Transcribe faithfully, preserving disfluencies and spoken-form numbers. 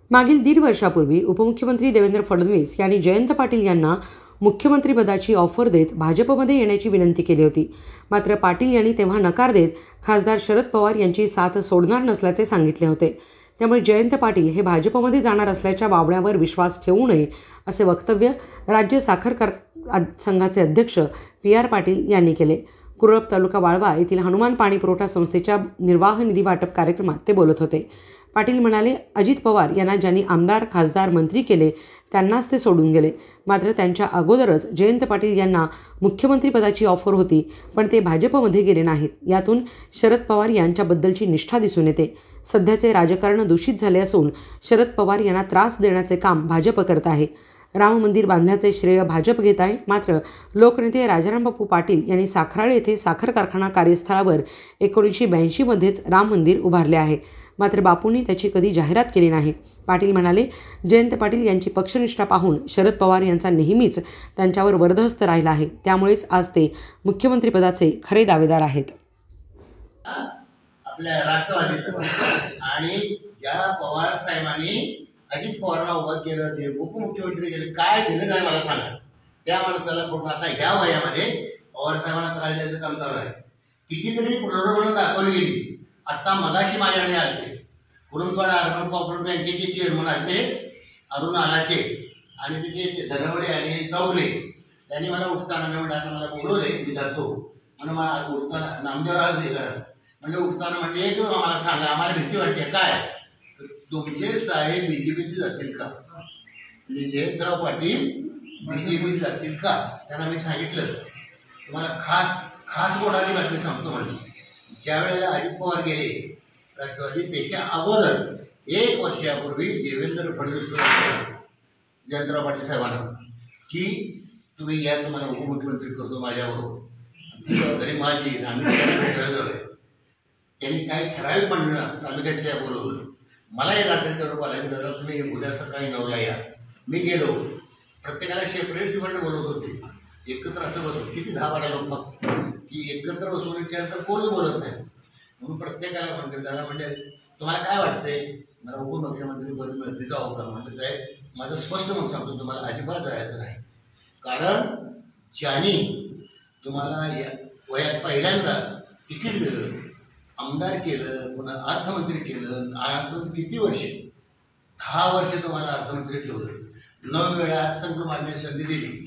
मागील दीड वर्षापूर्वी उपमुख्यमंत्री देवेंद्र फडणवीस यांनी जयंत पाटील यांना मुख्यमंत्रीपदाची ऑफर देत भाजपमध्ये येण्याची विनंती केली होती। मात्र पाटील यांनी तेव्हा नकार देत खासदार शरद पवार यांची साथ सोडणार नसल्याचे सांगितले होते। त्यामुळे जयंत पाटील हे भाजपमध्ये जाणार असल्याच्या वावड्यावर विश्वास ठेवू नये असे वक्तव्य राज्य साखर कार संघाचे अध्यक्ष पी आर पाटील यांनी केले। कुरळप तालुका वाळवा येथील हनुमान पाणी पुरवठा संस्थेच्या निर्वाह निधी वाटप कार्यक्रमात ते बोलत होते। पाटील म्हणाले, अजित पवार यांना ज्यांनी आमदार खासदार मंत्री केले त्यांनाच ते सोडून गेले। मात्र त्यांच्या अगोदरच जयंत पाटील यांना मुख्यमंत्रीपदाची ऑफर होती, पण ते भाजपमध्ये गेले नाहीत। यातून शरद पवार यांच्याबद्दलची निष्ठा दिसून येते। सध्याचे राजकारण दूषित झाले असून शरद पवार यांना त्रास देण्याचे काम भाजप करत आहे। राम मंदिर बांधण्याचे श्रेय भाजप घेत आहे। मात्र लोकनेते राजारामबापू पाटील यांनी साखराळे येथे साखर कारखाना कार्यस्थळावर एकोणीसशे ब्याऐंशीमध्येच राम मंदिर उभारले आहे। मात्र बापूंनी त्याची कधी जाहिरात केली नाही। पाटील म्हणाले, जयंत पाटील यांची पक्षनिष्ठा पाहून शरद पवार यांचा नेहमीच त्यांच्यावर वरदहस्त राहिला आहे। त्यामुळेच आज ते मुख्यमंत्रीपदाचे खरे दावेदार आहेत। आपल्या राष्ट्रवादीचं आणि ज्या पवार साहेबांनी अजित पवारांना उभं केलं, ते उपमुख्यमंत्री केले, काय दिलं काय मला सांगा। त्या माणसाला पूर्ण आता ह्या वयामध्ये पवार साहेबांना त्रास द्यायचं काम चालू आहे। कितीतरी पुनर्वण दाखवली गेली। आता मगाशी माझ्याकडे आले कुरुंदवाडा अर्बन कोऑपरेटिव्ह बँकेचे चेअरमन असते अरुण आलाशे आणि तिचे धनवडे आणि चौगले त्यांनी मला उठताना मी म्हटलं मला बोलवले, मी जातो म्हणून मला उठताना नामदेव राहू दे करा म्हणजे उठताना म्हणजे तो आम्हाला सांगा, आम्हाला भीती वाटते काय तुमचे साहेब बीजेपीत जातील का, म्हणजे जयंतराव पाटील बीजेपीत जातील का। त्यांना मी सांगितलं तुम्हाला खास खास गोडाची बातमी सांगतो म्हणजे ज्या वेळेला अजित पवार गेले राष्ट्रवादी त्याच्या अगोदर एक वर्षापूर्वी देवेंद्र फडणवीस जयंतराव पाटील साहेबांना की तुम्ही या तुम्हाला उपमुख्यमंत्री करतो माझ्याबरोबर, ती जबाबदारी माझी आम्ही भेटायला जाऊया। त्यांनी काय ठराविक मंडळ तालुक्यातल्या बोलवलं, मला हे रात्री ठरवून आला की दादा तुम्ही उद्या सकाळी नऊला या। मी गेलो, प्रत्येकाला सेपरेट सेपरेट बोलवत होते, एकत्र असं बसवत किती दहा बारा लोक की एकत्र बसवून विचारतात कोणच बोलत नाही। म्हणून प्रत्येकाला म्हणते दादा म्हणजे तुम्हाला काय वाटतंय मला उपमुख्यमंत्री पद मिळते जाऊ का, म्हणजे साहेब माझं स्पष्ट मत सांगतो तुम्हाला अजिबात जायचं नाही। कारण ज्यांनी तुम्हाला या वयात पहिल्यांदा तिकीट दिलं, आमदार केलं, पुन्हा अर्थमंत्री केलं, अजून किती वर्षे दहा वर्षे तुम्हाला अर्थमंत्री ठेवलं, नऊ वेळा संघ मान्य संधी दिली,